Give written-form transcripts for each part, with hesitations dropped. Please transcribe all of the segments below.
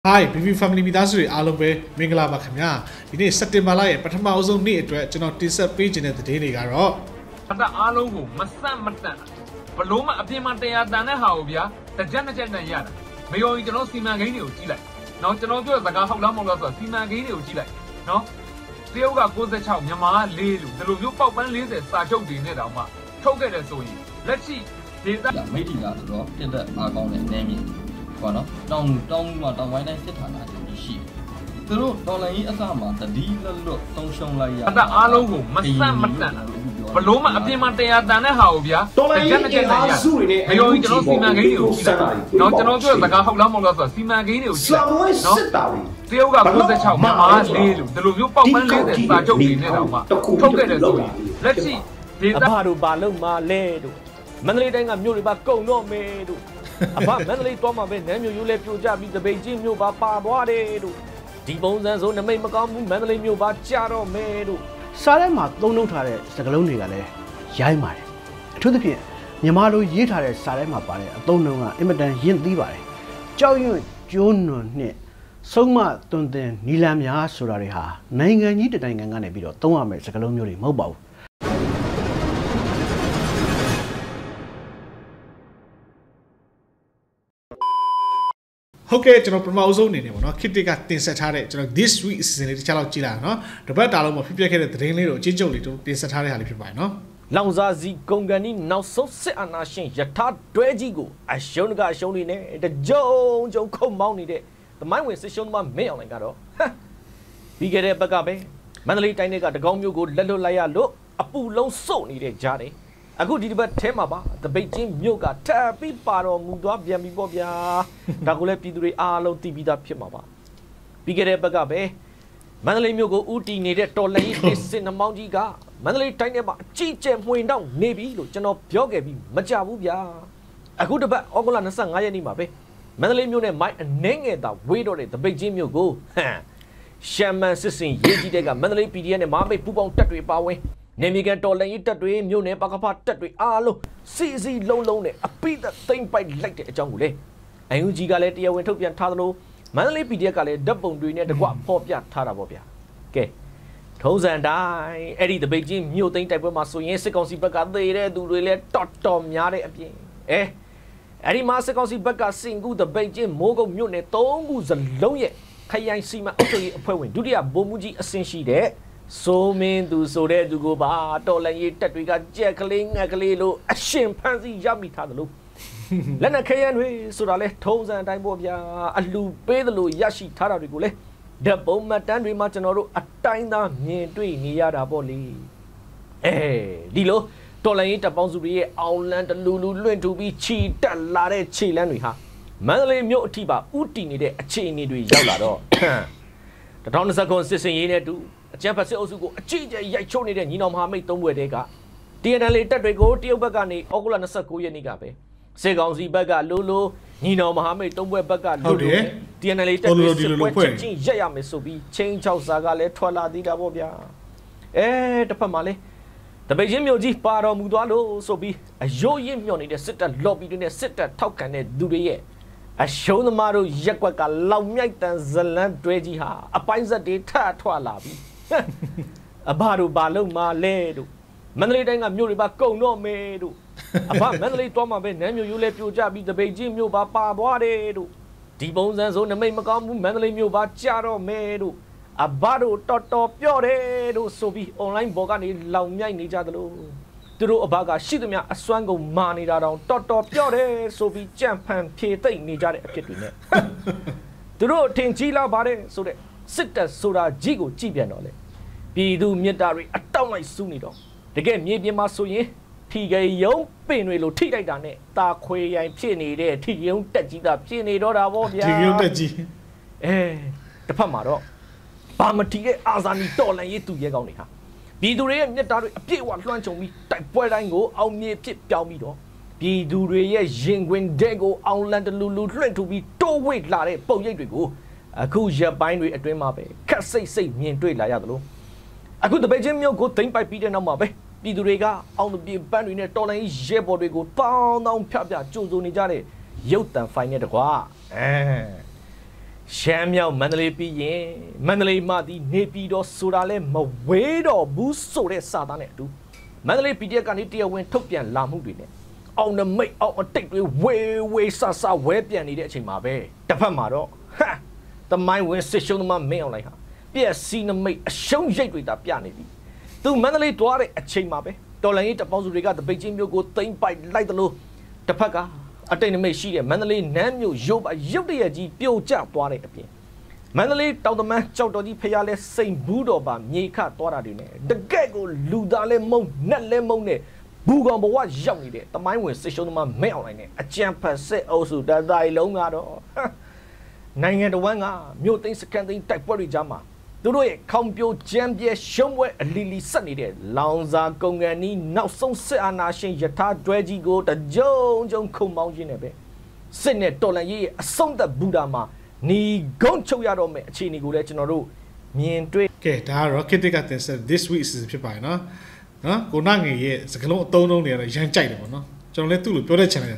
Hi, BB Family မိသားစုတွေအားလုံးပဲမင်္ဂလာပါခင်ဗျာဒီနေ့စက်တင်ဘာလရဲ့ပထမအဆုံးနေ့အတွက်ကျွန်တော်တင်ဆက်ပေးခြင်းတဲ့သတင်းတွေကတော့အသက်အားလုံးကိုမဆန့်မတန့်ဘလို့မှအပြင်မှာတရားတန်တဲ့ဟာကိုဗျာတစ်ချက်နှစ်ချက်နဲ့ရတာမယုံရင်ကျွန်တော်စီမံကိန်းတွေကိုကြည့်လိုက်နော်ကျွန်တော်ပြောတဲ့စကားဟုတ်လားမဟုတ်လားဆိုတာစီမံကိန်းတွေကိုကြည့်လိုက်နော်တရုတ်က96မြန်မာက4လို့ဒီလိုမျိုးပေါက်ပန်း40စာချုပ်တွေနဲ့တောင်မှထုတ်ခဲ့တယ်ဆိုရင်လက်ရှိဒေသမိတီကတော့တက်တက်အားကောင်းတဲ့အနေမြင့်ပေါ့နော်တောင်းမှာတောင်းဝိုင်းတိုင်းစစ်ဌာနချုပ်ရှိသူတို့ဒေါ်လာကြီးအစမှာတတိလွတ်သုံးရှုံလိုက်ရအသက်အားလုံးကိုမဆန့်မတန့်ဘလို့မှအပြင်မှာတရားတန်တဲ့ဟာကိုဗျာတစ်ချက်နှစ်ချက်နဲ့ရမယုံရင်ကျွန်တော်စီမံကိန်းတွေကိုကြည့်လိုက်နော်ကျွန်တော်ပြောတဲ့စကားဟုတ်လားမဟုတ်လားဆိုတာစီမံကိန်းတွေကိုကြည့်လိုက်နော်တရုတ်က96မြန်မာက4လို့ဒီလိုမျိုးပေါက်ပန်း40စာချုပ်တွေနဲ့တောင်မှထုတ်ခဲ့တယ်ဆိုရင်လက်ရှိဒေသအဘတို့ဘာလို့မလဲတို့မန္တလေးတိုင်းကမြို့တွေပါကုံတော့မယ်တို့အဘမန္တလေးသွားမှာပဲနန်းမြို့ရိုးလဲပြိုကျပြီးတပိတ်ချင်းမြို့ပါပါသွားတယ်တို့ဒီပုံစံဆိုနမိတ်မကောင်းဘူးမန္တလေးမြို့ပါကြာတော့မယ်တို့စားထဲမှာသုံးနှုတ်ထားတဲ့စကားလုံးတွေကလည်းရိုင်းပါတယ်အထူးသဖြင့်မြန်မာလိုရေးထားတဲ့စားထဲမှာပါတဲ့အသုံးအနှုန်းကအင်မတန်ရင့်သီးပါတယ်ကြောက်ရွံ့ကျိုးနွံနဲ့ဆုံးမတွင်တင်နီလန်များဆိုတာတွေဟာနိုင်ငံကြီးတစ်နိုင်ငံကနေပြီးတော့သုံးရမယ့်စကားလုံးမျိုးတွေမဟုတ်ပါဘူးဟုတ်ကဲ့ကျွန်တော်ပထမအဆုံးအနေနဲ့ပေါ့နော်ခစ်တစ်ကတင်ဆက်ထားတဲ့ကျွန်တော် this week အစီအစဉ်လေးတစ်ခြားလောက်ကြည့်လိုက်အောင်နော်တပတ်တာလုံးမှာဖြစ်ပျက်ခဲ့တဲ့သတင်းလေးတို့အချင်းချုပ်လေးတို့တင်ဆက်ထားတဲ့ဟာလေးဖြစ်ပါတယ်နော်လောင်စာစီကုန်ကန်ဒီနောက်ဆုံးစစ်အာဏာရှင်ယထာတွဲကြီးကိုအရှုံးကအရှုံးလေးနဲ့တကြုံခုတ်မောင်းနေတဲ့သမိုင်းဝင်စစ်ရှုံးသမားမင်းအောင်လှိုင်ကတော့ပြီးခဲ့တဲ့ဘက်ကပဲမန္တလေးတိုင်းကတကောင်းမျိုးကိုလက်လွတ်လိုက်ရလို့အပူလုံးစုပ်နေတဲ့ကြားတယ်အခုဒီတစ်ပတ်ထဲမှာပါတပိတ်ချင်းမြို့ကထပ်ပြီးပါတော်မူသွားပြန်ပြီပေါ့ဗျာဒါကိုလည်းပြည်သူတွေအားလုံးသိပြီးသားဖြစ်မှာပါပြီးခဲ့တဲ့ဘက်ကပဲမန္တလေးမြို့ကိုဦးတည်နေတဲ့တော်လှန်ရေးတစ်စင်နှမောင်းကြီးကမန္တလေးတိုင်းထဲမှာအကြီးကျယ်မှွေနှောက်နေပြီလို့ကျွန်တော်ပြောခဲ့ပြီးမကြဘူးဗျာအခုတစ်ပတ်ဩဂုတ်လ25ရက်နေ့မှာပဲမန္တလေးမြို့နဲ့မိုင်းအနှဲငယ်သာဝေးတော့တဲ့တပိတ်ချင်းမြို့ကိုရှမ်းမန်စစ်စင်ရေးကြီးတဲ့ကမန္တလေး PDF နဲ့မဟာမိတ်ပူးပေါင်းတပ်တွေပါဝင်နေမီကန်တော်လှန်ရေးတပ်တွေမြို့နယ်ပကဖတပ်တွေအားလုံးစီလုံးနဲ့အပိသက်သိမ့်ပိုက်လိုက်တဲ့အကြောင်းကိုလေအန်ယူဂျီကလည်းတရားဝင်ထုတ်ပြန်ထားသလိုမန္တလေး PDF ကလည်းဓာတ်ပုံတွေနဲ့တကွဖော်ပြထားတာပေါ့ဗျာကဲထုံးစံတိုင်းအဲ့ဒီတပိတ်ချင်းမြို့သိမ်းတိုက်ပွဲမှာဆိုရင်စစ်ကောင်စီဘက်ကသေတဲ့သူတွေလည်းတော်များတဲ့အပြင်အဲ့ဒီမှာစစ်ကောင်စီဘက်ကစင်ကူတပိတ်ချင်းမိုးကုတ်မြို့နယ်၃ခုစလုံးရဲ့ခရိုင်စီမံအုပ်ချုပ်ရေးအဖွဲ့ဝင်ဒုတိယဗိုလ်မှူးကြီးအဆင့်ရှိတဲ့စိုးမင်းသူဆိုတဲ့သူကိုပါတော်လန်ရေးတက်တွေကကြက်ကလေးငှက်ကလေးလို့အရှင်ဖန်စီရမိထားသလိုလက်နက်ခဲယမ်းတွေဆိုတာလဲထုံးစံအတိုင်းပေါ့ဗျာအလူပေးသလိုရရှိထားတာတွေကိုလဲဓာတ်ပုံမှတ်တမ်းတွေမှာကျွန်တော်တို့အတိုင်းသားမြင်တွေ့နေရတာပေါ့လေဒီလိုတော်လန်ရေးတပ်ပေါင်းစုတွေရဲ့အောင်လန်းတလူလွင့်ထူပြီးခြိတက်လာတဲ့ခြေလန်းတွေဟာမန္တလေးမြို့အထိပါဥတီနေတဲ့အခြေအနေတွေရောက်လာတော့2029စစ်စင်ရေးနဲ့တူအကြံဖတ်စစ်အုပ်စုကိုအကြီးအကျယ်ရိုက်ချိုးနေတဲ့ညီနောင်မဟာမိတ်၃ဘွဲ့တဲက TNL တပ်တွေကိုတရုတ်ဘက်ကနေဩဂုတ်လ29ရက်နေ့ကပဲစေကောင်စီဘက်ကလိုညီနောင်မဟာမိတ်၃ဘွဲ့ဘက်ကလိုTNL တပ်တွေစစ်ပွဲချင်းချင်းရက်ရမယ်ဆိုပြီးချင်း6စာကလည်းထွက်လာသေးတာပေါ့ဗျာတစ်ဖက်မှာလေတပိတ်ချင်းမြို့ကြီးပါတော်မူသွားလို့ဆိုပြီးအယိုးရင့်မြော့နေတဲ့စစ်တပ်လော်ဘီတွေနဲ့စစ်တပ်ထောက်ခံတဲ့သူတွေရဲ့အရှုံးသမားတို့ရက်ကွက်ကလောက်မြိုက်တန်ဇလန်းတွဲကြီးဟာအပိုင်းဆက်တွေထထွက်လာပြီအဘတို့ဘာလို့မလဲတို့မန္တလေးတိုင်းကမြို့တွေပါကုံတော့မယ်တို့အဘမန္တလေးသွားမှာပဲနန်းမြို့ရိုးလဲပြိုကျပြီးတပိတ်ချင်းမြို့ပါပါသွားတယ်တို့ဒီပုံစံဆိုနမိတ်မကောင်းဘူးမန္တလေးမြို့ပါကြာတော့မယ်တို့အဘတို့တော်ပြော့တယ်တို့ဆိုပြီး online ဘော်ကနေလောင်မြိုက်နေကြသလိုသူတို့အဘကရှိသမျှအစွမ်းကုန်မာနေတာတောင်တော်ပြော့တယ်ဆိုပြီးကြံ့ဖန်ဖြေသိမ့်နေကြတဲ့အဖြစ်တွေနဲ့သူတို့ထင်ကြီးလာပါတယ်ဆိုတဲ့စစ်တပ်ဆိုတာကြီးကိုကြည့်ပြန်တော့လေပြည်သူမြစ်တာတွေအတောက်လိုက်စူးနေတော့တကယ်မြေပြင်မှာဆိုရင်ထီကေယုံပင်တွေလိုထိလိုက်တာနဲ့တာခွေရိုင်ဖြစ်နေတဲ့ထီယုံတက်ကြီးတာဖြစ်နေတော့တာဗောဗျာထီယုံတက်ကြီးတစ်ဖက်မှာတော့ဘာမထီတဲ့အာဇာနည်တော်လန်ရေးသူရဲကောင်းတွေဟာပြည်သူတွေရဲ့မြစ်တာတွေအပြည့်အဝလွှမ်းခြုံပြီးတိုက်ပွဲတိုင်းကိုအောင်မြေဖြစ်ပြောင်းပြီးတော့ပြည်သူတွေရဲ့ရင်ခွင်တဲ့ကိုအောင်လန်တလူလွှင့်ထူပြီးတိုးဝိတ်လာတဲ့ပုံရိပ်တွေကိုအခုရက်ပိုင်းတွေအတွင်းမှာပဲခက်စိတ်မြင်တွေ့လာရသလိုအခုတပိတ်ချင်းမြို့ကိုသိမ့်ပိုက်ပြီးတဲ့နောက်မှာပဲပြည်သူတွေကအောင်တပြေပန်းတွေနဲ့တော်လိုင်းရဲဘော်တွေကိုတောင်းဖြဖြကြိုးစိုးနေကြတဲ့ရုပ်တံဖိုင်နဲ့တကွာရှမ်းမြောက်မန္တလေးပြီးရင်မန္တလေးမှဒီနေပြည်တော်ဆိုတာလဲမဝေးတော့ဘူးဆိုတဲ့စာသားနဲ့အတူမန္တလေး PDF ကနေတရားဝင်ထုတ်ပြန်လာမှုတွေနဲ့အောင်နမိတ်အောင်အတိတ်တွေဝေးဆဆဝဲပြန်နေတဲ့အချိန်မှာပဲတစ်ဖက်မှာတော့တမိုင်းဝင်စစ်ရှုံးသမားမင်းအောင်လိုက်ဟာပြက်စီနမိတ်အရှုံးရိတ်တွေတာပြနေပြီသူမန္တလေးတွားတဲ့အချိန်မှာပဲတော်လိုင်းရေးတပေါင်းစုတွေကတပိတ်ချင်းမျိုးကိုသိမ့်ပိုက်လိုက်တယ်လို့တစ်ဖက်ကအတိတ်နမိတ်ရှိတဲ့မန္တလေးနန်းမြို့ရုပ်တရက်ကြီးပြိုကျသွားတဲ့အပြင်မန္တလေးတောင်တမန်းကြောက်တော်ကြီးဖျားလဲစိန်ဘူးတော်ပါမြေခသွားတာတွေနဲ့တကယ့်ကိုလူသားလဲမုံနက်လဲမုံနဲ့ဘူကောင်ဘဝရောက်နေတဲ့တမိုင်းဝင်စစ်ရှုံးသမားမဲအောင်လိုက်နဲ့အကြံဖတ်စစ်အုပ်စုတတိုင်းလုံးကတော့နိုင်ငံတော်ဝန်ကမြို့သိမ်းစကန်သိမ်းတိုက်ပွဲတွေကြားမှာသူတို့ရဲ့ခေါင်းပြိုကြမ်းပြဲရှုံးပွဲအလီလီဆက်နေတဲ့လောင်စာကုန်ကန်နီးနောက်ဆုံးစစ်အာဏာရှင်ယထာတွဲကြီးကိုတကြုံခုံမောင်းခြင်းနဲ့ပဲစစ်နဲ့တော်လန်ရေးရဲ့အဆုံးသက်ဘူတာမှာနီဂုံချုပ်ရတော့မယ်အခြေအနေကိုလည်းကျွန်တော်တို့မြင်တွေ့ကဲဒါကတော့ခေတ်ကတင်ဆက် this week ဖြစ်ပါတယ်နော်ကိုနာငယ်ရဲ့စကလုံးအသုံးလုံးတွေကတော့ရမ်းကြိုက်တယ်ပေါ့နော်ကျွန်တော်လည်းသူ့လိုပြောတဲ့ channel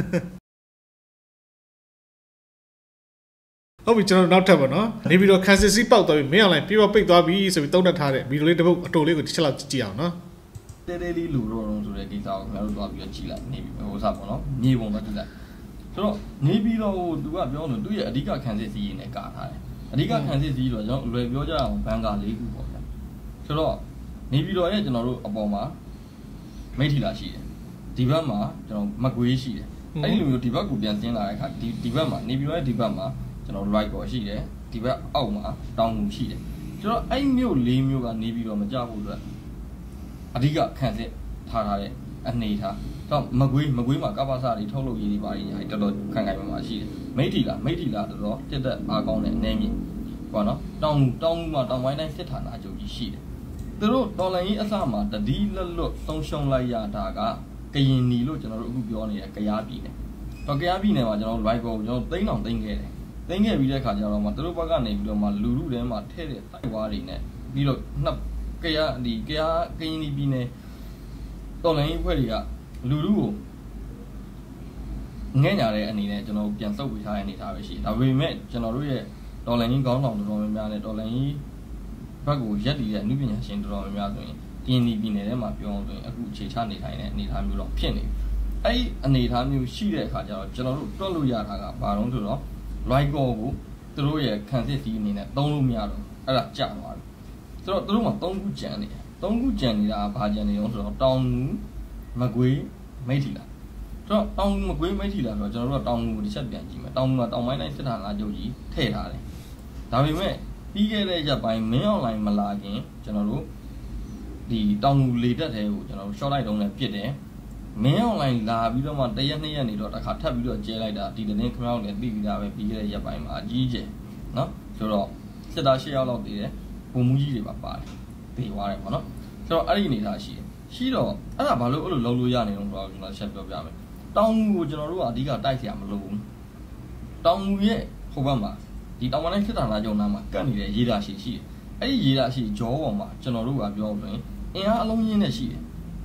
ဟုတ်ပြီကျွန်တော်နောက်ထပ်ပါနော်နေပြီးတော့ခန်းစစ်စီးပေါက်သွားပြီမင်းအောင်လိုက်ပြေပိတ်သွားပြီဆိုပြီးတုံးတက်ထားတဲ့ဗီဒီယိုလေးတစ်ပုတ်အတိုလေးကိုတစ်ချက်လောက်ကြည့်အောင်နော်တဲတဲလေးလူတော့ဆိုတဲ့ကိစ္စကိုကျွန်တော်တို့သွားပြီးတော့ကြည့်လိုက်နေပြီဟိုစားပေါ့နော်မြေပုံတော့ကြည့်လိုက်ဆိုတော့နေပြီးတော့သူကပြောလို့သူ့ရဲ့အဓိကခန်းစစ်စီးရင်းနဲ့ကာထားတယ်အဓိကခန်းစစ်စီးတော့ကျွန်တော်လွယ်ပြောကြအောင်ဘန်ကာ၄ခုပေါ့ဗျာဆိုတော့နေပြီးတော့ရဲ့ကျွန်တော်တို့အပေါ်မှာမိထီလာရှိတယ်ဒီဘက်မှာကျွန်တော်မကွေးရှိတယ်အဲ့ဒီလိုမျိုးဒီဘက်ကိုပြန်ဆင်းလာတဲ့အခါဒီဘက်မှာနေပြီးတော့ရဲ့ဒီဘက်မှာကျွန်တော် right ပေါ်ရှိတယ်ဒီဘက်အောက်မှာတောင်ငူရှိတယ်ကျွန်တော်အဲ့မြို့၄မြို့ကနေပြီးတော့မကြဖို့အတွက်အဓိကခံစစ်ထားတဲ့အနေထားတော့မကွေးမှာကပ္ပစတွေထုတ်လုပ်ရေးတွေပါရညာတော်တော်ခံခိုင်မှာရှိတယ်မိထီလာတော်တော်တက်တက်အားကောင်းတဲ့အနေမြင့်ပေါ့နော်တောင်မှာတောင်ပိုင်းတိုင်းစစ်ဌာနချုပ်ကြီးရှိတယ်သူတို့တော်လိုင်းကြီးအစမှာတတိလက်လွတ်သုံးရှုံလိုက်ရတာကကရင်နီလို့ကျွန်တော်တို့အခုပြောနေတဲ့ကယားပြည်နယ်တော့ကယားပြည်နယ်မှာကျွန်တော် right ကိုကျွန်တော်သိန်းအောင်သိန်းခဲ့တယ်သိမ်းခဲ့ပြီးတဲ့ခါကျတော့မှသူတို့ဘက်ကနေပြီးတော့မှလူလူထဲမှာထဲတဲ့တိုက်ဝါးတွေနဲ့ပြီးတော့ကရင်နီပြည်နယ်တော်လိုင်းရေးဖွဲ့တွေကလူလူကိုငဲ့ညာတဲ့အနေနဲ့ကျွန်တော်ပြန်စုပ်ပေးထားတဲ့အနေထားပဲရှိတယ်ဒါပေမဲ့ကျွန်တော်တို့ရဲ့တော်လိုင်းကြီးခေါင်းဆောင်တော်များများနဲ့တော်လိုင်းကြီးဘက်ကိုရက်တည်တဲ့အမှုပညာရှင်တော်များများဆိုရင်ကရင်နီပြည်နယ်ထဲမှာပြောအောင်ဆိုရင်အခုအခြေချနေထိုင်တဲ့အနေထားမျိုးတော့ဖြစ်နေပြီအဲ့ဒီအနေထားမျိုးရှိတဲ့အခါကျတော့ကျွန်တော်တို့တွက်လို့ရတာကဘာလို့ဆိုတော့right ကိုသူတို့ရဲ့ခံစစ်စီးအနေနဲ့သုံးလို့မရတော့အဲ့ဒါကြာသွားပြီဆိုတော့သူတို့မှာ၃ခုကြံနေတယ်၃ခုကြံနေတာဘာကြံနေအောင်ဆိုတော့တောင်မကွေးမိထီလာဆိုတော့တောင်မကွေးမိထီလာဆိုတော့ကျွန်တော်တို့ကတောင်ကိုတစ်ချက်ပြန်ကြည့်မယ်တောင်မှာတောင်ပိုင်းတိုင်းစစ်ဌာနချုပ်ကြီးထည့်ထားတယ်ဒါပေမဲ့ပြီးခဲ့တဲ့ရက်ပိုင်းမင်းအွန်လိုင်းမလာခင်ကျွန်တော်တို့ဒီတောင်လေတက်တဲ့ကိုကျွန်တော်တို့ short လိုက်တုံးနဲ့ပြစ်တယ်မင်းအွန်လိုင်းလာပြီးတော့မှတရက်နှစ်ရက်နေတော့တစ်ခါထပ်ပြီးတော့ကျဲလိုက်တာဒီတင်းခမောင်းလည်းပြီးပြီးသားပဲပြီးခဲ့တဲ့ရက်ပိုင်းမှာအကြီးကျယ်နော်ဆိုတော့စစ်သား၈ယောက်လောက်တည်တယ်ပုံမှုကြီးတွေပါပါတယ်တည်သွားတယ်ပေါ့နော်ဆိုတော့အဲ့ဒီအနေထားရှိတော့အဲ့ဒါဘာလို့အဲ့လိုလုံးလို့ရနေတော့ကျွန်တော်ဆက်ပြောပြမယ်တောင်ကိုကျွန်တော်တို့ကအဓိကတိုက်เสียမလို့ဘူးတောင်ရဲ့ဟိုဘက်မှာဒီတောင်ပိုင်းတိုင်းစစ်ဌာနချုပ်နားမှာကတ်နေတဲ့ရေးတာရှိတယ်အဲ့ဒီရေးတာရှိဂျောပေါ်မှာကျွန်တော်တို့ကပြောဆိုရင်အင်အားအလုံးရင်းနဲ့ရှိတယ်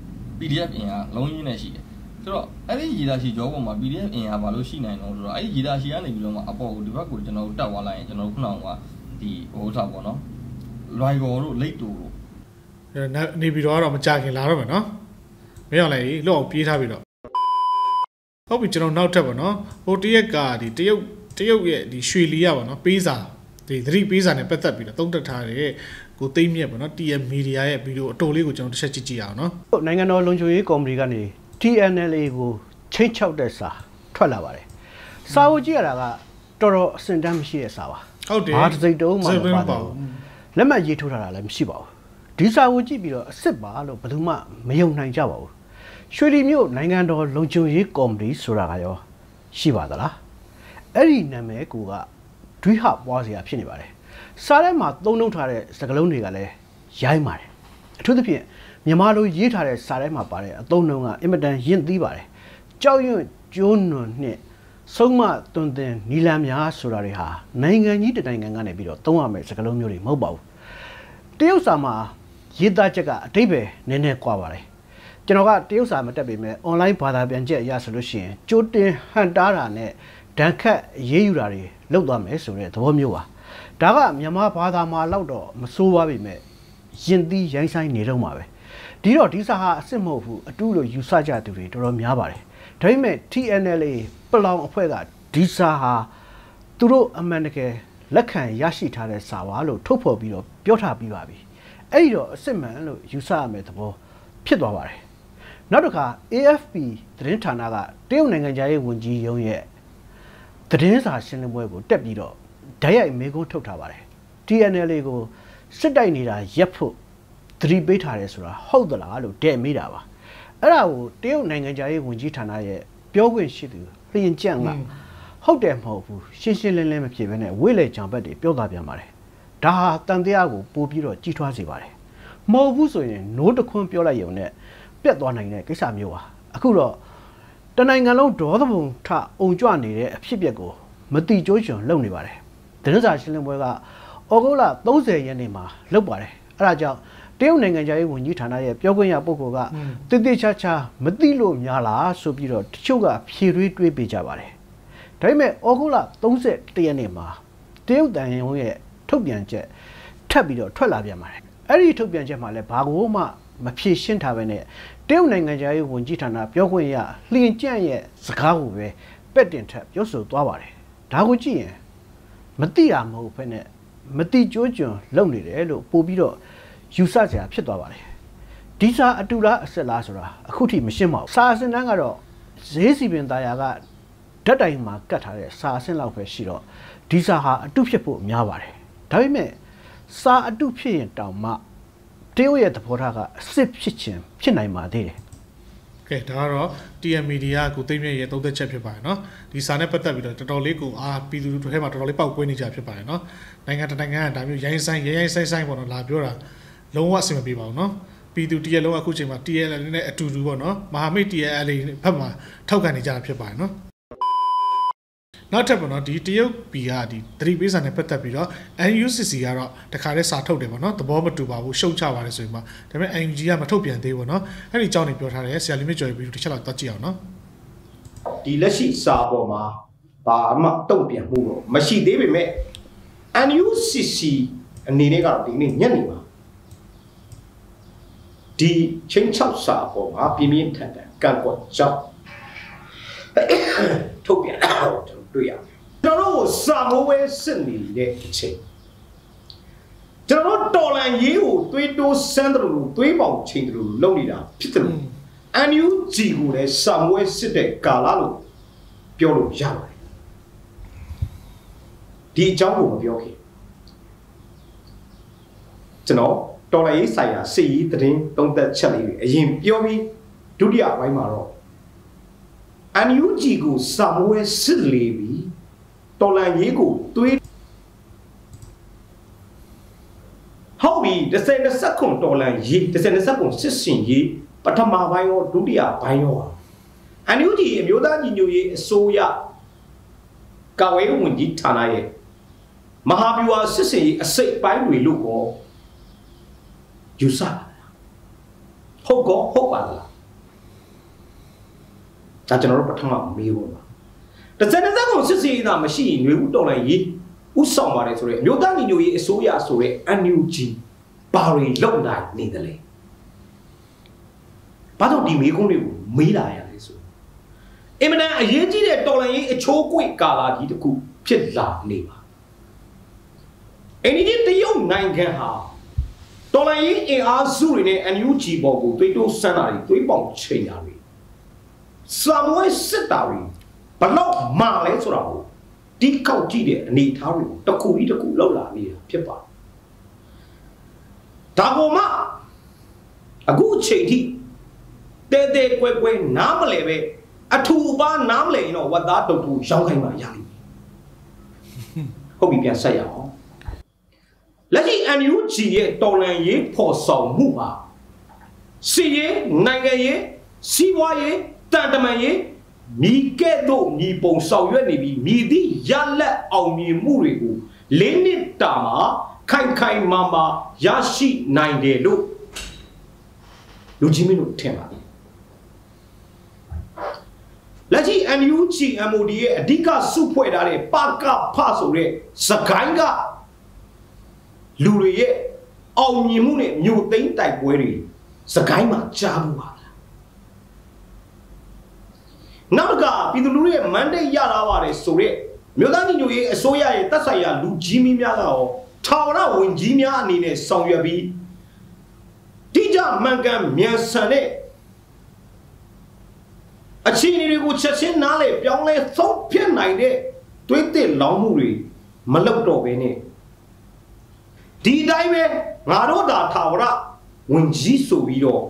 PDF အင်အားအလုံးရင်းနဲ့ရှိတယ်ဆိုတော့အဲ့ဒီရေးတာရှိဂျောပေါ်မှာ PDF အင်အားဘာလို့ရှိနိုင်တော့ဆိုတော့အဲ့ဒီရေးတာရှိကနေပြီးတော့မှအပေါ်ကိုဒီဘက်ကိုကျွန်တော်တို့တက်သွားလိုက်ရင်ကျွန်တော်တို့ခုနကဒီဟိုထားပေါ့နော်လွိုင်ကော်တို့လိတ်တူတို့နေပြီးတော့မကြခင်လာတော့မယ်နော်မင်းအောင်လိုက်လို့အောင်ပြေးထားပြီးတော့ဟုတ်ပြီကျွန်တော်နောက်ထပ်ပါနော်ဟိုတရက်ကဒီတရုတ်ရဲ့ဒီရွှေလီရပါနော်ပေးစာဒီသတိပေးစာနဲ့ပတ်သက်ပြီးတော့သုံးတက်ထားတဲ့ကိုသိမ့်မြက်ပါနော် TM Media ရဲ့ဗီဒီယိုအတိုလေးကိုကျွန်တော်တစ်ချက်ကြည့်အောင်နော်နိုင်ငံတော်လုံခြုံရေးကော်မတီကနေ TNLA ကိုချိတ်ချောက်တဲ့စာထွက်လာပါတယ်စာအုပ်ကြည့်ရတာကတော်တော်အစင်တမ်းမရှိတဲ့စာပါဟုတ်တယ်ဘာတစ်စိတ်တုံးမှမပါဘူးလက်မှတ်ရေးထိုးထားတာလည်းမရှိပါဘူးဒီစာအုပ်ကြည့်ပြီးတော့အစ်စ်ပါလို့ဘယ်သူမှမယုံနိုင်ကြပါဘူးရွှေလီမြို့နိုင်ငံတော်လုံခြုံရေးကော်မတီဆိုတာကရောရှိပါသလားအဲ့ဒီနာမည်ကဒွိဟပွားစရာဖြစ်နေပါတယ်စားထဲမှာသုံးနှုတ်ထားတဲ့စကားလုံးတွေကလည်းရိုင်းပါတယ်အထူးသဖြင့်မြန်မာလိုရေးထားတဲ့စာထဲမှာပါတဲ့အသုံးနှုန်းကအင်မတန်ရင့်သီးပါတယ်ကြောက်ရွံ့ကျိုးနွံနဲ့ဆုံးမသွန်သင်နီလန်များဆိုတာတွေဟာနိုင်ငံကြီးတစ်နိုင်ငံကနေပြီးတော့သုံးရမယ့်စကားလုံးမျိုးတွေမဟုတ်ပါဘူးတရုတ်စာမှာရေးသားချက်ကအတိတ်ပဲနည်းနည်းကွာပါတယ်ကျွန်တော်ကတရုတ်စာမတက်ပေမဲ့ online ဘာသာပြန်ချက်အရဆိုလို့ရှိရင်ကြိုတင်ဟန်တားတာနဲ့ဒဏ်ခတ်ရေးယူတာတွေလုပ်သွားမယ်ဆိုတဲ့သဘောမျိုးပါဒါကမြန်မာဘာသာမှာလောက်တော့မဆိုးပါပြီမဲ့ရင်သီးရိုင်းဆိုင်နေတော့မှာပဲဒီတော့ဒီစာဟာအစ်စ်မဟုတ်ဘူးအတူလို့ယူဆကြသူတွေတော်တော်များပါတယ်ဒါပေမဲ့ TNLA ပလောင်အဖွဲ့ကဒီစာဟာသူတို့အမှန်တကယ်လက်ခံရရှိထားတဲ့စာပါလို့ထုတ်ဖော်ပြီးတော့ပြောထားပြီးပါပြီအဲ့ဒီတော့အစ်စ်မှန်လို့ယူဆရမယ့်သဘောဖြစ်သွားပါတယ်နောက်တစ်ခါ AFP သတင်းဌာနကတရုတ်နိုင်ငံသားရေးဝန်ကြီးရုံးရဲ့သတင်းစာရှင်းလင်းပွဲကိုတက်ပြီးတော့ဓာတ်ရိုက်မေးခွန်းထုတ်ထားပါတယ် TNLA ကိုစစ်တိုက်နေတာရက်ဖို့သတိပေးထားတယ်ဆိုတာဟုတ်သလားလို့တဲ့မေးတာပါအဲ့ဒါကိုတရုတ်နိုင်ငံသားရေးဝန်ကြီးဌာနရဲ့ပြောခွင့်ရှိသူလျင်ကျန့်ကဟုတ်တယ်မဟုတ်ဘူးရှင်းရှင်းလင်းလင်းမဖြစ်ဘဲနဲ့ဝိလေကြောင်ဘက်တွေပြောသားပြန်ပါတယ်ဒါဟာတန်တရားကိုပို့ပြီးတော့ကြီးထွားစေပါတယ်မဟုတ်ဘူးဆိုရင်နိုးတခွန်းပြောလိုက်ရုံနဲ့ပြတ်သွားနိုင်တဲ့ကိစ္စမျိုးပါအခုတော့တနိုင်ငံလုံးဒေါသဘုံထအုံကြွနေတဲ့အဖြစ်အပျက်ကိုမတိကျိုးချွန်လုပ်နေပါတယ်သတင်းစာရှင်းလင်းပွဲကဩဂုတ်လ30ရက်နေ့မှာလုပ်ပါတယ်အဲ့ဒါကြောင့်တရုတ်နိုင်ငံသားရေးဝန်ကြီးဌာနရဲ့ပြောခွင့်ရပုဂ္ဂိုလ်ကတိတိကျကျမသိလို့များလားဆိုပြီးတော့တချို့ကဖြေတွေးတွေးပေးကြပါတယ်ဒါပေမဲ့ဩဂုတ်လ31ရက်နေ့မှာတရုတ်တန်ယုံရဲ့ထုတ်ပြန်ချက်ထပ်ပြီးတော့ထွက်လာပြန်ပါတယ်အဲ့ဒီထုတ်ပြန်ချက်မှာလည်းဘာကိုမှမဖြေရှင်းထားပဲနဲ့တရုတ်နိုင်ငံသားရေးဝန်ကြီးဌာနပြောခွင့်ရလျင်ကျန့်ရဲ့စကားကိုပဲပက်တင်ထပ်ပြောဆိုသွားပါတယ်ဒါကိုကြည့်ရင်မသိတာမဟုတ်ဘဲနဲ့မတိကျိုးကျွန်းလုပ်နေတယ်လို့ပို့ပြီးတော့ယူဆစရာဖြစ်သွားပါတယ်ဒီစာအတူလားအစစ်လားဆိုတာအခုထိမရှင်းပါဘူးစာအစင်တန်းကတော့ဈေးစီပင်သားယာကဓာတ်တိုင်မှာကတ်ထားတဲ့စာအဆင့်လောက်ပဲရှိတော့ဒီစာဟာအတုဖြစ်ဖို့များပါတယ်ဒါပေမဲ့စာအတုဖြစ်ရင်တောင်မှတရုတ်ရဲ့သဘောထားကအစ်စ်ဖြစ်ခြင်းဖြစ်နိုင်ပါသေးတယ်ကဲဒါကတော့ TM Media ကိုသိမ့်မြရဲ့သုံးသက်ချက်ဖြစ်ပါတယ်เนาะဒီစာနဲ့ပတ်သက်ပြီးတော့တော်တော်လေးကိုပြည်သူတွေထဲမှာတော်တော်လေးပောက်ကွဲနေကြဖြစ်ပါတယ်เนาะနိုင်ငံတနိုင်ငံကဒါမျိုးရိုင်းဆိုင်ဆိုင်ပေါ့เนาะလာပြောတာလုံးဝအဆင်မပြေပါဘူးเนาะပြည်သူတရက်လုံးအခုချိန်မှာ TNL နဲ့အတူတူပေါ့เนาะမဟာမိတ် TNL ဘက်မှာထောက်ခံနေကြတာဖြစ်ပါတယ်เนาะနောက်ထပ်ပေါ့နော်ဒီတရုတ်ပြည်ကဒီသတိပေးစာနဲ့ပတ်သက်ပြီးတော့ NUCC ကတော့တခါတည်းစာထုတ်တယ်ပေါ့နော်သဘောမတူပါဘူးရှုံချပါတယ်ဆိုရင်မှဒါပေမဲ့ NUG ကမထုတ်ပြန်သေးဘူးပေါ့နော်အဲ့ဒီအကြောင်းတွေပြောထားတယ်ဆရာလေးမြင့်ကျော်ပြီးတစ်ချက်လောက်တွက်ကြည့်အောင်နော်ဒီလက်ရှိစာပေါ်မှာဘာမှတုံ့ပြန်မှုတော့မရှိသေးပေမဲ့ NUCC အနေနဲ့ကတော့ဒီနေ့ညနေမှာဒီချင်းချောက်စာပေါ်မှာပြင်းပြင်းထန်ထန်ကန့်ကွက်ကြောင်းထုတ်ပြန်တော့တွေ့ရကျွန်တော်တို့စာမိုးဝဲစစ်နေတဲ့အချိန်ကျွန်တော်တို့တော်လန်ရေးကိုသွေးတိုးစမ်းတယ်လို့သွေးပေါင်ချိန်တယ်လို့လုပ်နေတာဖြစ်တယ်လို့ NUG ကိုလည်းစာမိုးဝဲစစ်တဲ့ကာလလို့ပြောလို့ရပါတယ်ဒီအကြောင်းကိုမပြောခင်ကျွန်တော်တော်လန်ရေးဆိုင်ရာစစ်ရေးသတင်းသုံးသပ်ချက်လေးတွေအရင်ပြောပြီးဒုတိယအပိုင်းမှာတော့NUG ကိုစာမိုးဝဲစစ်လေပြီးတော်လန်ရေးကိုသွေးဟုတ်ပြီ10-20တော်လန်ရေး10-20စစ်စင်ရေးပထမပိုင်းရောဒုတိယပိုင်းရောNUG အမျိုးသားညီညွတ်ရေးအစိုးရကာဝေးဝန်ကြီးဌာနရဲ့မဟာဗျူဟာစစ်စင်ရေးအစိတ်ပိုင်းတွေလို့ကောယူဆဟုတ်ကောဟုတ်ပါလားဒါကျွန်တော်တို့ပထမမေးဖို့ပါ10-20ကိုစစ်စီးတာမရှိရင်ຫນွေဦးတော်လိုက်ရေးဥဆောင်ပါတယ်ဆိုတော့အမျိုးသားညီညွတ်ရေးအစိုးရဆိုတဲ့ NUG ဘာတွေလုံနိုင်နေတယ်လဲဘာလို့ဒီမေးခွန်းတွေကိုမေးလာရလဲဆိုအင်မတန်အရေးကြီးတဲ့တော်လှန်ရေးအချိုးကွေ့ကာလာကြီးတစ်ခုဖြစ်လာနေပါအင်းဒီတရုတ်နိုင်ငံဟာတော်လှန်ရေးအင်အားစုတွေနဲ့ NUG ပေါ်ကိုတွေးတိုးစမ်းတာတွေတွေးပေါင်ချိန်တာတွေစာမွေးစစ်တာတွေဘလောက်မှလဲဆိုတာကိုဒီကောက်ကြည့်တဲ့အနေအထားတွေကိုတစ်ခုပြီးတစ်ခုလောက်လာနေတာဖြစ်ပါတယ်ဒါပေါ်မှာအခုအချိန်ထိတဲတဲကွဲကွဲနားမလဲပဲအထူပါနားမလဲရင်တော့ဝတ်သားတုတ်ထူရောင်းခိုင်းမှရလိမ့်မယ်ဟုတ်ပြီပြန်ဆက်ရအောင်လက်ရှိ NUG ရဲ့တော်လှန်ရေးဖော်ဆောင်မှုဟာစီရေးနိုင်ငံရေးစီးပွားရေးတန်တမာရေးမိကဲ့သို့ညီပုံဆောင်ရွက်နေပြီးမိသည့်ရလက်အောင်မြင်မှုတွေကို၄နှစ်တာမှာခိုင်ခိုင်မာမာရရှိနိုင်တယ်လို့လူကြီးမင်းတို့ထင်ပါတယ်လက်ရှိ NUG MOD ရဲ့အဓိကစုဖွဲ့ထားတဲ့ပါကဖဆိုတဲ့စကိုင်းကလူတွေရဲ့အောင်မြင်မှုနဲ့မြို့သိမ်းတိုက်ပွဲတွေစကိုင်းမှာကြားမှုပါလားနောက်ကပြည်သူလူထုရဲ့ mandate ရလာပါတယ်ဆိုတဲ့မြို့သားညီညွတ်ရေးအစိုးရရဲ့တပ်ဆိုင်ရာလူကြီးမင်းများကရောထာဝရဝန်ကြီးများအနေနဲ့ဆောင်ရွက်ပြီးတိကျမှန်ကန်မြန်ဆန်တဲ့အခြေအနေတွေကိုချက်ချင်းနားလေပြောင်းလဲဆုံးဖြတ်နိုင်တဲ့တွေးတဲ့လောင်းမှုတွေမလုပ်တော့ဘဲနဲ့ဒီတိုင်းပဲငါတို့သာထာဝရဝင်ကြီးဆိုပြီးတော့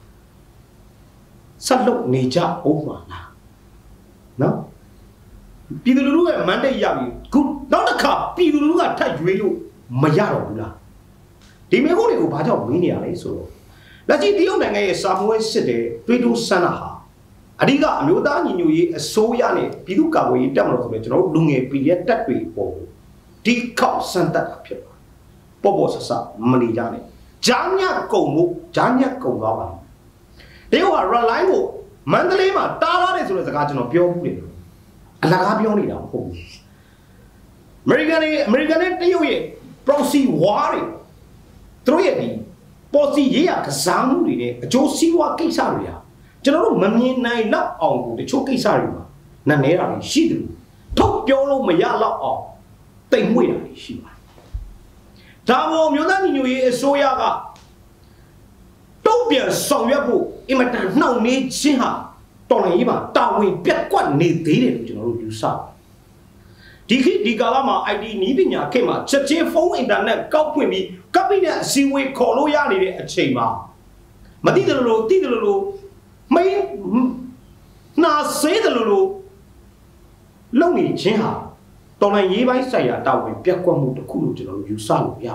ဆက်လုပ်နေကြအောင်ပါလားနော်ပြည်သူလူထုရဲ့ mandate ရပြီခုနောက်တစ်ခါပြည်သူလူထုကထပ်ရွေးလို့မရတော့ဘူးလားဒီမျိုးတွေကိုဘာကြောင့်မင်းနေရလဲဆိုတော့လက်ရှိတရုတ်နိုင်ငံရဲ့စာမွေးစစ်တဲ့တွေးတိုးစမ်းတာဟာအဓိကအမျိုးသားညီညွတ်ရေးအစိုးရနဲ့ပြည်သူ့ကာကွယ်ရေးတပ်မတော်ဆိုတဲ့ကျွန်တော်တို့လူငယ် PDF တပ်တွေပေါ်ဒီခောက်စမ်းတက်တာဖြစ်ပါပေါ့ပေါ့ဆဆမနေကြနဲ့ဂျာညက်ကုံမှုဂျာညက်ကုံသွားပါတရုတ်က run line ကိုမန္တလေးမှာတားထားတယ်ဆိုတဲ့စကားကျွန်တော်ပြောဘူးလေအလကားပြောနေတာမဟုတ်ဘူးအမေရိကန်နဲ့တရုတ်ရဲ့ proxy war တွေသူတို့ရဲ့ဒီ policy ရေးရကစားမှုတွေနဲ့အကျိုးစီးပွားကိစ္စတွေဟာကျွန်တော်တို့မမြင်နိုင်တော့အောင်ကိုတချို့ကိစ္စတွေမှာနာနေတာရှိတယ်ထုတ်ပြောလို့မရတော့အောင်တိမ်မွေ့တာရှိပါတယ်ဒါပေါ်မျိုးသားညီညွတ်ရေးအစိုးရကတုံ့ပြန်ဆောင်ရွက်ဖို့အင်မတန်နှောင့်နှေးခြင်းဟာတော်လှန်ရေးမှာတာဝန်ပြတ်ကွက်နေသေးတယ်လို့ကျွန်တော်တို့ယူဆပါတယ်ဒီကာလမှာ IT နည်းပညာခေတ်မှာချက်ချင်းဖုန်းအင်တာနက်ကောက်ဖွင့်ပြီးကပ်ပြီးတဲ့အစည်းအဝေးခေါ်လို့ရနေတဲ့အချိန်မှာမသိတယ်လို့သိတယ်လို့မင်းနာစေးတယ်လို့လုံနေခြင်းဟာတော်လှန်ရေးပိုင်းဆိုင်ရာတာဝန်ပြတ်ကွက်မှုတစ်ခုလို့ကျွန်တော်တို့ယူဆလို့ရ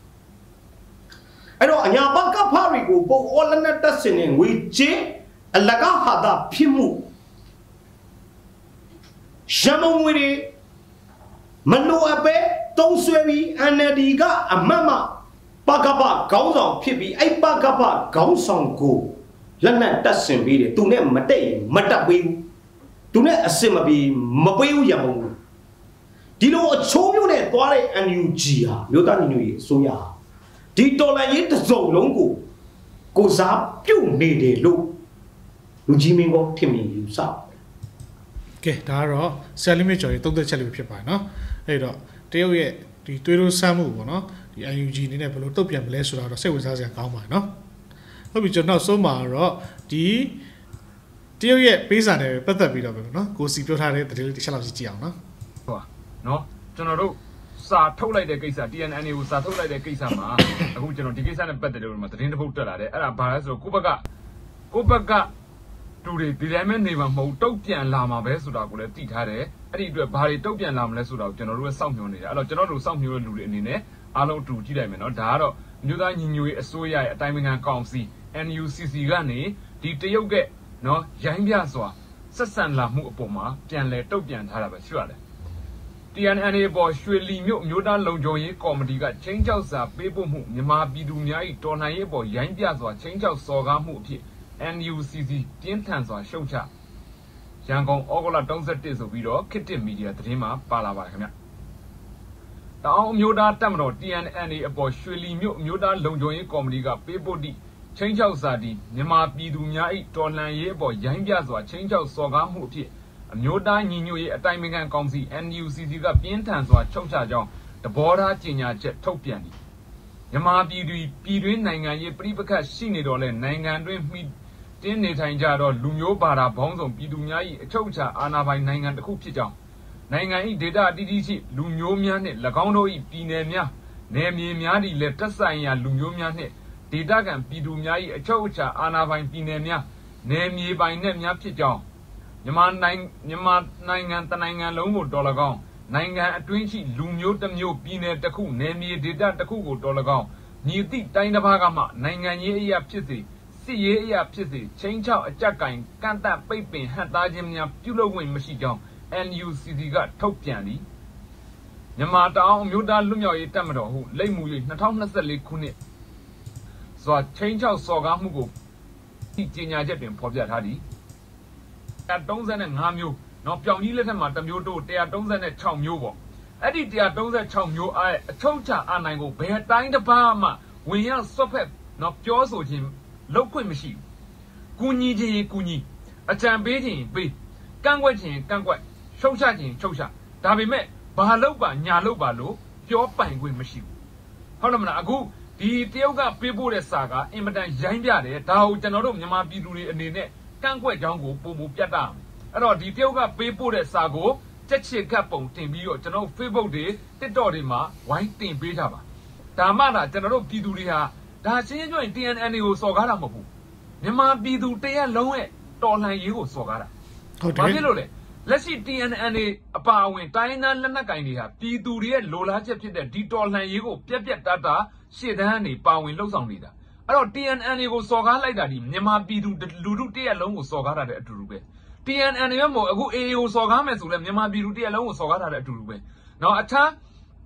အဲ့တော့အညာဘကဖားတွေကိုပုံအော်လနဲ့တက်စင်နေငွေချင်းအလကားဟာတာဖြစ်မှုရမုံငွေတွေမလိုအပ်ပဲတုံးဆွဲပြီး NLD ကအမတ်မပကပခေါင်းဆောင်ဖြစ်ပြီးအဲ့ပကပခေါင်းဆောင်ကိုလက်နက်တက်ဆင်ပေးတယ်သူနဲ့မတက်ရင်မတက်ပေးဘူးသူနဲ့အစင်မပြီးမပေးဘူးရမုံဒီလိုအချိုးမျိုးနဲ့သွားတဲ့ NUG ဟာမြို့သားညီညွတ်ရေးအစိုးရဟာဒီတော်လှန်ရေးတစ်စုံလုံးကိုစားပြုတ်နေတယ်လို့လူကြီးမင်းကောထင်မြင်ယူဆကဲဒါကတော့ဆယ်လီမစ်ကျော်ရေးသုံးသက်ချက်လေးဖြစ်ပါတယ်နော်အဲ့တော့တရုတ်ရဲ့ဒီသွေးတိုးစမ်းမှုပေါ့နော်ဒီ NUG အနေနဲ့ဘယ်လိုတုံ့ပြန်မလဲဆိုတာတော့စိတ်ဝင်စားစရာကောင်းပါတယ်နော်ဟုတ်ပြီကျွန်တော်နောက်ဆုံးမှာတော့ဒီတရုတ်ရဲ့ပေးစာနဲ့ပတ်သက်ပြီးတော့ပဲနော်ကိုစီပြောထားတဲ့တတိလေးတစ်ချက်လောက်ကြည့်အောင်နော်ဟုတ်နော်ကျွန်တော်တို့စာထုတ်လိုက်တဲ့ကိစ္စ TNNA ကိုစာထုတ်လိုက်တဲ့ကိစ္စမှာအခုကျွန်တော်ဒီကိစ္စနဲ့ပတ်သက်လို့သတင်းတစ်ပုဒ်တက်လာတယ်အဲ့ဒါဘာလဲဆိုတော့ကိုဘက်ကတူတွေဒီတိုင်းမဲ့နေမှာမဟုတ်တုတ်ပြန်လာမှာပဲဆိုတာကိုလည်းသိထားတယ်အဲ့ဒီအတွက်ဘာတွေတုတ်ပြန်လာမလဲဆိုတာကိုကျွန်တော်တို့စောင့်မျှော်နေတယ်အဲ့တော့ကျွန်တော်တို့စောင့်မျှော်တဲ့လူတွေအနေနဲ့အားလုံးတူကြည့်လိုက်မယ်နော်ဒါကတော့မြို့သားညီညွတ်ရေးအစိုးရရဲ့အတိုင်းအမြံကောင်စီ NUCC ကနေဒီတရုတ်ကနော်ရိုင်းပြစွာဆက်ဆံလာမှုအပေါ်မှာပြန်လဲတုတ်ပြန်ထားတာပဲရှိရတယ်TNNA ပေါ်ရွှေလီမြို့မြို့သားလုံခြုံရေးကော်မတီကချင်းချောက်စာပေးပို့မှုမြန်မာပြည်သူများ၏တော်လှန်ရေးပေါ်ရိုင်းပြစွာချင်းချောက်စော်ကားမှုအဖြစ် NUCC ပြင်းထန်စွာရှုတ်ချရန်ကုန်ဩဂုတ်လ31ဆိုပြီးတော့ခေတ်တစ်မီဒီယာသတင်းမှာပါလာပါတယ်ခင်ဗျ။တောင်အမျိုးသားတပ်မတော် TNNA အပေါ်ရွှေလီမြို့မြို့သားလုံခြုံရေးကော်မတီကပေးပို့သည့်ချင်းချောက်စာတီမြန်မာပြည်သူများ၏တော်လှန်ရေးအပေါ်ရိုင်းပြစွာချင်းချောက်စော်ကားမှုအဖြစ်အမျိုးသားညီညွတ်ရေးအတိုင်းအမြံကောင်စီ NUCC ကပြင်းထန်စွာချုပ်ချကြောင်းတဘောထားကြေညာချက်ထုတ်ပြန်သည်မြန်မာပြည်တွင်းနိုင်ငံရေးပြည်ပခတ်ရှိနေတော့လဲနိုင်ငံတွင်းမှီတင်းနေထိုင်ကြတော့လူမျိုးဘာသာဘောင်းဆောင်ပြည်သူများ၏အချုပ်အခြာအာဏာပိုင်နိုင်ငံတစ်ခုဖြစ်ကြောင်းနိုင်ငံ၏ဒေသအသီးသီးရှိလူမျိုးများနှင့်၎င်းတို့၏ပြည်နယ်များနယ်မြေများသည်လည်းတက်ဆိုင်ရာလူမျိုးများနှင့်ဒေသခံပြည်သူများ၏အချုပ်အခြာအာဏာပိုင်ပြည်နယ်များနယ်မြေပိုင်နယ်များဖြစ်ကြောင်းမြန်မာနိုင်ငံတနိုင်ငံလုံးကိုတော်၎င်းနိုင်ငံအတွင်းရှိလူမျိုးတစ်မျိုးပြည်နယ်တစ်ခုနယ်မြေဒေသတစ်ခုကိုတော်၎င်းညီသည့်တိုင်းတစ်ပါးကမှနိုင်ငံရေးအရာဖြစ်စေစစ်ရေးအရာဖြစ်စေချင်းချောက်အကြက်ကင်ကန့်သက်ပိတ်ပင်ဟန်သားခြင်းများပြုလုပ်ဝင်မရှိကြောင်း NUCC ကထုတ်ပြန်သည်မြန်မာတောင်အမျိုးသားလွတ်မြောက်ရေးတပ်မတော်ဟုလိပ်မူ၍2024ခုနှစ်စွာချင်းချောက်စော်ကားမှုကိုဒီကြေညာချက်တွင်ဖော်ပြထားသည် 135မျိုးနော်ပြောင်ကြီးလက်ထက်မှာတစ်မျိုးတို့136မျိုးပေါ့အဲ့ဒီ136မျိုးအချုပ်ချအာဏာကိုဘယ်တိုင်းတစ်ပါးမှဝင်ရောက်ဆွတ်ဖက်နော်ပြောဆိုခြင်းလုပ်ခွင့်မရှိဘူးကူညီခြင်းကူညီအကြံပေးခြင်းပေးကန့်ကွက်ခြင်းကန့်ကွက်ရှုတ်ချခြင်းရှုတ်ချဒါပေမဲ့ဘာလုပ်ပါညာလုပ်ပါလို့ပြောပိုင်ခွင့်မရှိဘူးဟုတ်တယ်မလားအခုဒီတရုတ်ကပေးပို့တဲ့စာကအင်မတန်ရိုင်းပြတယ်ဒါကိုကျွန်တော်တို့မြန်မာပြည်သူတွေအနေနဲ့ကန့်ကွက်ကြောင်းကိုပုံပြတ်တာအဲ့တော့ဒီတရုတ်ကပေးပို့တဲ့စာကိုချက်ချစ်ကပ်ပုံတင်ပြီးတော့ကျွန်တော် Facebook တွေ TikTok တွေမှာဝိုင်းတင်ပေးကြပါဒါမှသာကျွန်တော်တို့ပြည်သူတွေဟာဒါချင်းချင်းကျွင် TNN ကိုစော်ကားတာမဟုတ်ဘူးမြန်မာပြည်သူတရက်လုံးရဲ့တော်လှန်ရေးကိုစော်ကားတာဟုတ်တယ်ဘာဖြစ်လို့လဲလက်ရှိ TNN အပါအဝင်တိုင်းသားလက်နက်ကင်တွေဟာပြည်သူတွေရဲ့လိုလားချက်ဖြစ်တဲ့ဒီတော်လှန်ရေးကိုပြက်ပြက်တတ်တာရှေ့တန်းကနေပါဝင်လှုပ်ဆောင်နေတာအဲ့တော့ TNN ကိုစော်ကားလိုက်တာဒီမြန်မာပြည်သူလူထုတရက်လုံးကိုစော်ကားတာတဲ့အတူတူပဲ TNN ရောမဟုတ်အခု AA ကိုစော်ကားမယ်ဆိုလဲမြန်မာပြည်သူတရက်လုံးကိုစော်ကားတာတဲ့အတူတူပဲနော်အခြား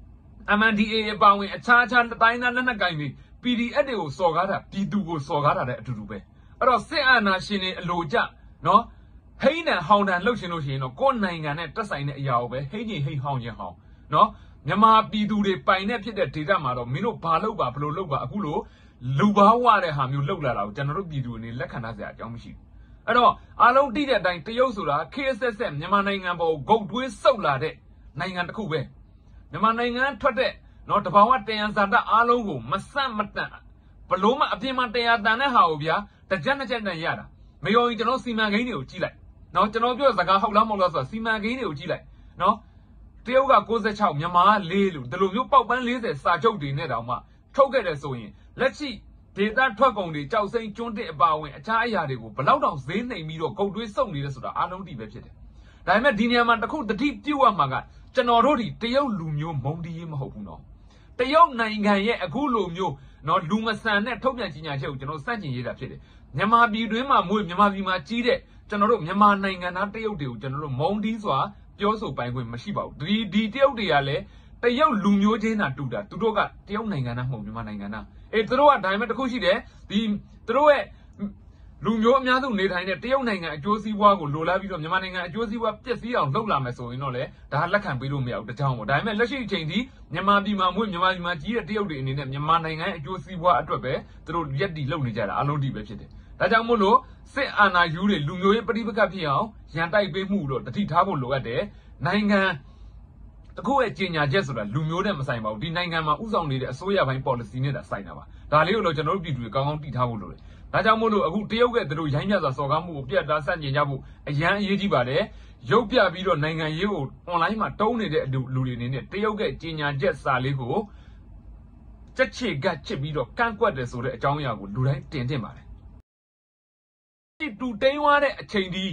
MNDAA အပါအဝင်အခြားတိုင်းသားလက်နက်ကင်တွေ PDF တွေကိုစော်ကားတာပြည်သူကိုစော်ကားတာတဲ့အတူတူပဲအဲ့တော့စစ်အာဏာရှင်တွေအလိုကျနော်ဟိန်းတန်ဟောင်းတန်လှုပ်ရှင်လို့ရှိရင်တော့ကိုယ်နိုင်ငံနဲ့တက်ဆိုင်တဲ့အရာကိုပဲဟိန်းကြီးဟိန်းဟောင်းချင်းဟောင်းနော်မြန်မာပြည်သူတွေပိုင်တဲ့ဖြစ်တဲ့ဒေတာမှာတော့မင်းတို့ဘာလုပ်ပါဘလို့လုပ်ပါအခုလိုလူဘာဝတဲ့ဟာမျိုးလုပ်လာတာကိုကျွန်တော်တို့ပြည်သူအနေနဲ့လက်ခံထားစရာအကြောင်းမရှိဘူးအဲ့တော့အားလုံးတိတဲ့အတိုင်းတရုတ်ဆိုတာ KSS မြန်မာနိုင်ငံပေါ်ဂုတ်တွေးစုပ်လာတဲ့နိုင်ငံတစ်ခုပဲမြန်မာနိုင်ငံထွက်တဲ့နော်တဘာဝတယံဇာတအားလုံးကိုမဆန့်မတန့်ဘလို့မှအပြင်မှာတရားတန်တဲ့ဟာကိုဗျာတစ်ကြက်နှစ်ကြက်တန်ရတာမယုံရင်ကျွန်တော်စီမံကိန်းတွေကိုကြည့်လိုက်နော်ကျွန်တော်ပြောစကားဟုတ်လားမဟုတ်လားဆိုတာစီမံကိန်းတွေကိုကြည့်လိုက်နော်တရုတ်က96မြန်မာက4လို့ဒီလိုမျိုးပေါက်ပန်း40စာချုပ်တွေနဲ့တောင်မှထုတ်ခဲ့တယ်ဆိုရင်လက်ရှိဒေတာထွက်ကုန်တွေကြောက်စိမ့်ကျွန်းတစ်အပါဝင်အခြားအရာတွေကိုဘလောက်တောင်ဈေးနှိမ်ပြီးတော့ဂုတ်တွေးစုပ်နေတယ်ဆိုတာအားလုံးတည်ပဲဖြစ်တယ်ဒါပေမဲ့ဒီနေရာမှာတခုတတိပြုတ်ရမှာကကျွန်တော်တို့ဒီတရုတ်လူမျိုးမုံတီးရေးမဟုတ်ဘူးနော်တရုတ်နိုင်ငံရဲ့အခုလိုမျိုးနော်လူမဆန်တဲ့ထုတ်ပြန်ကြေညာချက်ကိုကျွန်တော်စန့်ကျင်ရေးတာဖြစ်တယ်မြန်မာပြည်တွင်းမှာမွေးမြန်မာပြည်မှာကြီးတဲ့ကျွန်တော်တို့မြန်မာနိုင်ငံသားတရုတ်တွေကိုကျွန်တော်တို့မုံတီးစွာပြောဆိုပိုင်ခွင့်မရှိပါဘူးဒီတရုတ်တွေကလည်းတရုတ်လူမျိုးချင်းသာတူတာသူတို့ကတရုတ်နိုင်ငံသားမဟုတ်မြန်မာနိုင်ငံသားသူတို့ကဒါပေမဲ့တခုရှိတယ်ဒီသူတို့ရဲ့လူမျိုးအများစုနေထိုင်တဲ့တရုတ်နိုင်ငံအကျိုးစီးပွားကိုလိုလားပြီးတော့မြန်မာနိုင်ငံအကျိုးစီးပွားပျက်စီးအောင်လုပ်လာမယ်ဆိုရင်တော့လေဒါလက်ခံပေးလို့မရဘူးတကြောင်ပေါ့ဒါပေမဲ့လက်ရှိအချိန်ထိမြန်မာပြည်မှာမွေးမြန်မာပြည်မှာကြီးတဲ့တရုတ်တွေအနေနဲ့မြန်မာနိုင်ငံအကျိုးစီးပွားအတွက်ပဲသူတို့ရက်တီလုပ်နေကြတာအလုံးတီပဲဖြစ်တယ်ဒါကြောင့်မို့လို့စစ်အာဏာယူတွေလူမျိုးရေးပဋိပက္ခဖြစ်အောင်ရန်တိုက်ပေးမှုတော့တတိထားဖို့လိုအပ်တယ်နိုင်ငံတခုရဲ့ကြေညာချက်ဆိုတာလူမျိုးနဲ့မဆိုင်ပါဘူးဒီနိုင်ငံမှာဥဆောင်နေတဲ့အစိုးရပိုင်း policy နဲ့တာဆိုင်တာပါဒါလေးကိုတော့ကျွန်တော်တို့ပြည်သူတွေကောင်းကောင်းသိထားဖို့လိုတယ်ဒါကြောင့်မို့လို့အခုတရုတ်ကသူတို့ရိုင်းပြစွာစော်ကားမှုကိုပြတ်သားဆန့်ကျင်ကြဖို့အရန်အရေးကြီးပါတယ်ရုပ်ပြပြီးတော့နိုင်ငံရေးကို online မှာတုံးနေတဲ့လူတွေအနေနဲ့တရုတ်ကကြေညာချက်စာလေးကိုချက်ချေကချစ်ပြီးတော့ကန့်ကွက်တယ်ဆိုတဲ့အကြောင်းအရာကိုလူတိုင်းတင်ပါတယ်ဒီတူတိန်ွားတဲ့အချိန်ဒီ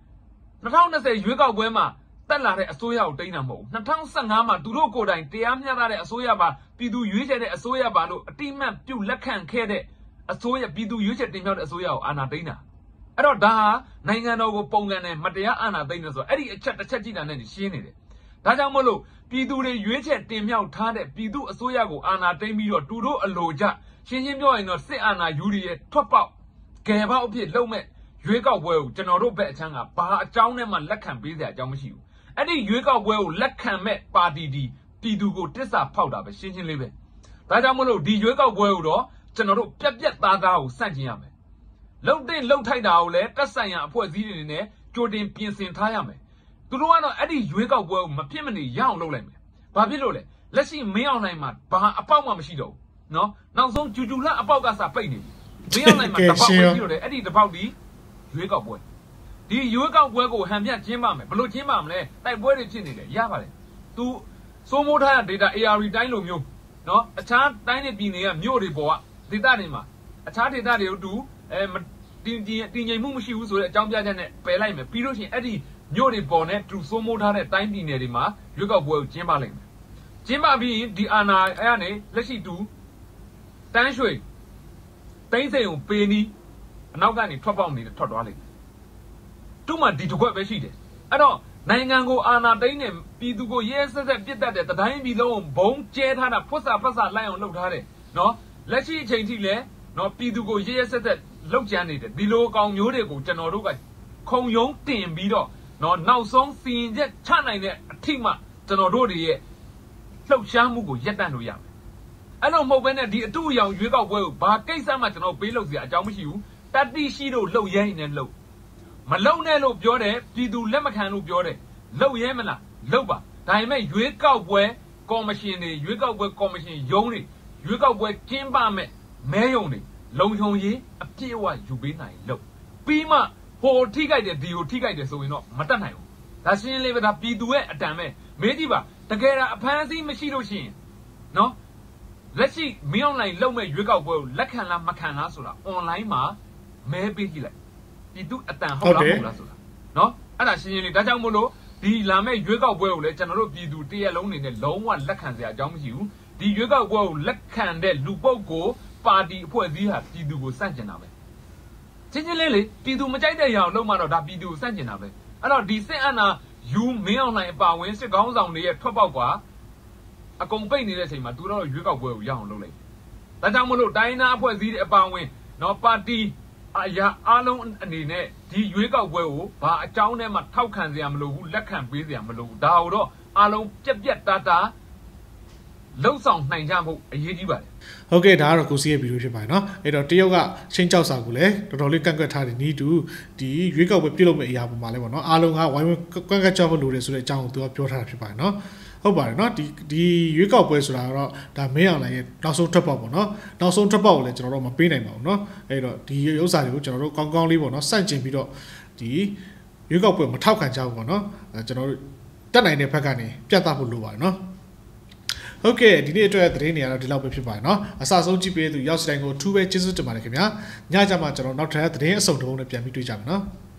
2020ရွေးကောက်ပွဲမှာတက်လာတဲ့အစိုးရကိုတိန်တာမဟုတ်ဘူး2015မှာသူတို့ကိုယ်တိုင်တရားမျှတတဲ့အစိုးရပါပြည်သူရွေးချယ်တဲ့အစိုးရပါလို့အတိမတ်ပြုလက်ခံခဲ့တဲ့အစိုးရပြည်သူရွေးချယ်တင်မြှောက်တဲ့အစိုးရကိုအာဏာသိမ်းတာအဲ့တော့ဒါဟာနိုင်ငံတော်ကိုပုံကန်တယ်မတရားအာဏာသိမ်းတယ်ဆိုတော့အဲ့ဒီအချက်တစ်ချက်ကြည့်တာနဲ့ရှင်းနေတယ်ဒါကြောင့်မို့လို့ပြည်သူတွေရွေးချယ်တင်မြှောက်ထားတဲ့ပြည်သူအစိုးရကိုအာဏာသိမ်းပြီးတော့သူတို့အလိုကျရှင်းရှင်းပြောရင်တော့စစ်အာဏာယူတွေရဲ့ထွက်ပေါက်ကယ်ပေါက်အဖြစ်လုံးမဲ့ရွေးကောက်ပွဲကိုကျွန်တော်တို့ဘက်အချမ်းကဘာအကြောင်းနဲ့မှလက်ခံပေးစရာအကြောင်းမရှိဘူးအဲ့ဒီရွေးကောက်ပွဲကိုလက်ခံမဲ့ပါတီဒီပြည်သူကိုတစ္ဆာဖောက်တာပဲရှင်းရှင်းလေးပဲဒါကြောင့်မို့လို့ဒီရွေးကောက်ပွဲကိုတော့ကျွန်တော်တို့ပြက်ပြက်သားသားကိုစန့်ကျင်ရမယ်လှုပ်တဲ့လှုပ်ထိုက်တာကိုလည်းတက်ဆိုင်ရာအဖွဲ့အစည်းတွေနဲ့ကြိုတင်ပြင်ဆင်ထားရမယ်သူတို့ကတော့အဲ့ဒီရွေးကောက်ပွဲကိုမဖြစ်မနေရအောင်လုပ်လိုက်မယ်ဘာဖြစ်လို့လဲလက်ရှိမင်းအောင်နိုင်မှာဘာအပေါက်မှမရှိတော့ဘူးနော်နောက်ဆုံးဂျူဂျူလအပေါက်ကစပိတ်နေပြီမင်းအောင်နိုင်မှာတပေါက်ပဲရှိတော့တယ်အဲ့ဒီတပေါက်ဒီရွေးကောက်ပွဲဒီရွေးကောက်ပွဲကိုဟန်ပြကျင်းပါမယ်ဘလို့ကျင်းပါမလဲတိုက်ပွဲတွေဖြစ်နေတယ်ရပါတယ်သူစိုးမိုးထားတဲ့ data AR တိုင်းလိုမျိုးနော်အခြားတိုင်းတွေပြည်နယ်ကမြို့တွေပေါ်ကဒေသတွေမှာအခြားဒေသတွေကိုတူတင်ငိမ်မှုမရှိဘူးဆိုတဲ့အကြောင်းပြချက်နဲ့ပယ်လိုက်မယ်ပြီးလို့ရှိရင်အဲ့ဒီမြို့တွေပေါ်နဲ့တူစိုးမိုးထားတဲ့တိုင်းပြည်နယ်တွေမှာရွေးကောက်ပွဲကိုကျင်းပလိုက်မယ်ကျင်းပပြီးဒီအာဏာအဲ့ကနေလက်ရှိတူတန်းရွှေတိုင်းစိန်ကိုပေးနီးအနောက်ကနေထွက်ပေါက်နေထွက်သွားလိုက်သူ့မှာဒီတစ်ခွက်ပဲရှိတယ်အဲ့တော့နိုင်ငံကိုအာဏာသိမ်းနေပြည်သူကိုရဲဆက်ဆက်ပြစ်တတ်တဲ့တိုင်းပြည်လုံးဘုံကျဲထားတာဖွတ်စာဖတ်စာလိုက်အောင်လုပ်ထားတယ်နော်လက်ရှိအချိန်ထိလည်းနော်ပြည်သူကိုရဲရဲဆက်ဆက်လှုပ်ကြမ်းနေတယ်ဒီလိုအကောင်မျိုးတွေကိုကျွန်တော်တို့ကခုံရုံးတင်ပြီးတော့နော်နောက်ဆုံးစီရင်ချက်ချနိုင်တဲ့အထိမှကျွန်တော်တို့တွေရဲ့လှုပ်ရှားမှုကိုရပ်တန့်လို့ရမယ်အဲ့လိုမဟုတ်ဘဲနဲ့ဒီအတူအယောင်ရွေးကောက်ပွဲကိုဘာကိစ္စမှကျွန်တော်ပေးလို့စရာအကြောင်းမရှိဘူးတတိရှိလို့လှုပ်ရဲနေလှုပ်မလှုပ်နဲ့လို့ပြောတယ်ပြည်သူလက်မခံလို့ပြောတယ်လှုပ်ရဲမလားလှုပ်ပါဒါပေမဲ့ရွေးကောက်ပွဲကော်မရှင်တွေရွေးကောက်ပွဲကော်မရှင်ရုံးတွေရွေးကောက်ပွဲကျင်းပမဲ့မဲယုံတွေလုံခြုံရေးအပြည့်အဝယူပေးနိုင်လို့ပြီးမှဟိုထိခိုက်တယ်ဒီကိုထိခိုက်တယ်ဆိုရင်တော့မတတ်နိုင်ဘူးဒါရှင်းလေးပဲဒါပြည်သူရဲ့အတန်ပဲမေးကြည့်ပါတကယ်ဒါအဖမ်းအဆီးမရှိလို့ရှိရင်နော်လက်ရှိမင်းအောင်လိုက်လုံမဲ့ရွေးကောက်ပွဲကိုလက်ခံလားမခံလားဆိုတာ online မှာမဲပေးကြည့်လိုက်ပြည်သူအတန်ဟုတ်လားမဟုတ်လားဆိုတာနော်အဲ့ဒါရှင်းရှင်းလေးဒါကြောင့်မို့လို့ဒီလာမဲ့ရွေးကောက်ပွဲကိုလည်းကျွန်တော်တို့ပြည်သူတရက်လုံးနေနဲ့လုံးဝလက်ခံစရာအကြောင်းမရှိဘူးဒီရွေးကောက်ပွဲကိုလက်ခံတဲ့လူပုဂ္ဂိုလ်ပါတီအဖွဲ့အစည်းဟာပြည်သူကိုစန့်ကျင်တာပဲချင်းချင်းလေးလေပြည်သူမကြိုက်တဲ့ຢာကိုလုံးမတော့ဒါပြည်သူကိုစန့်ကျင်တာပဲအဲ့တော့ဒီစစ်အာဏာယူမင်းအောင်လှိုင်အပါဝင်စစ်ကောင်းဆောင်တွေရဲ့ထွက်ပေါက်ကအကုန်ပိတ်နေတဲ့အချိန်မှာသူတို့ရွေးကောက်ပွဲကိုရအောင်လုပ်လိုက်ဒါကြောင့်မလို့တိုင်းနာအဖွဲ့အစည်းတွေအပါဝင်နော်ပါတီအရာအားလုံးအနေနဲ့ဒီရွေးကောက်ပွဲကိုဘာအကြောင်းနဲ့မှထောက်ခံစရာမလိုဘူးလက်ခံပေးစရာမလိုဘူးဒါတော့အားလုံးပြက်တာလှုပ်ဆောင်နိုင်ကြဖို့အရေးကြီးပါတယ်ဟုတ်ကဲ့ဒါကတော့ကိုစီရဲ့ဗီဒီယိုဖြစ်ပါတယ်เนาะအဲ့တော့တရုတ်ကချင်းကြောက်စာကိုလည်းတော်တော်လေးကန့်ကွက်ထားတယ်နီးတူဒီရွေးကောက်ပွဲပြုလုပ်မယ့်အရာပေါ်မှာလည်းပေါ့เนาะအားလုံးကဝိုင်းဝန်းကန့်ကွက်ကြဖို့လိုတယ်ဆိုတဲ့အကြောင်းကိုသူကပြောထားတာဖြစ်ပါတယ်เนาะဟုတ်ပါတယ်เนาะဒီရွေးကောက်ပွဲဆိုတာကတော့ဒါမင်းအောင်လှိုင်ရဲ့နောက်ဆုံးထွက်ပေါက်ပေါ့เนาะနောက်ဆုံးထွက်ပေါက်ကိုလည်းကျွန်တော်တို့မပေးနိုင်ပါဘူးเนาะအဲ့တော့ဒီဥစ္စာတွေကိုကျွန်တော်တို့ကောင်းကောင်းလေးပေါ့เนาะစန့်ကျင်ပြီးတော့ဒီရွေးကောက်ပွဲမထောက်ခံကြဘူးပေါ့เนาะကျွန်တော်တို့တက်နိုင်တဲ့ဘက်ကနေပြတ်သားဖို့လိုပါတယ်เนาะဟုတ်ကဲ့ဒီနေ့အတွက်သတင်းတွေကတော့ဒီလောက်ပဲဖြစ်ပါတယ်เนาะအစဆုံးကြည့်ပေးသူရောက်စတိုင်းကိုထူးပဲကျေးဇူးတင်ပါတယ်ခင်ဗျာညကြမှာကျွန်တော်နောက်ထပ်သတင်းအစုံတစ်ပုံနဲ့ပြန်ပြီးတွေ့ကြမယ်เนาะ